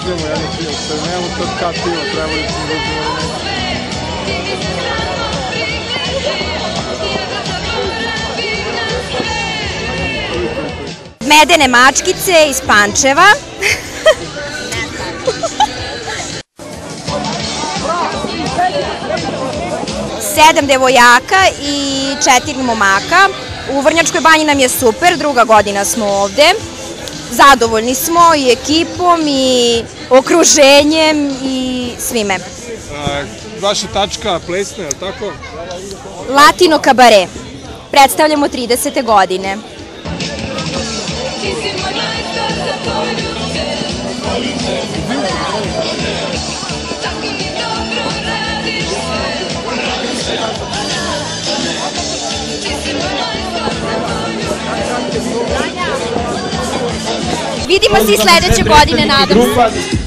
uzemo jedno pivo, sad nemamo sad kad pivo, trebali smo da uzemo ili nešto. Medene mačkice iz Pančeva. Sedam devojaka i 4 momaka. U Vrnjačkoj banji nam je super, druga godina smo ovde. Zadovoljni smo i ekipom i okruženjem i svime. Vaša tačka plesna, je li tako? Latino kabare. Predstavljamo 30. godine. Vidimo se i sledeće godine, nadam se.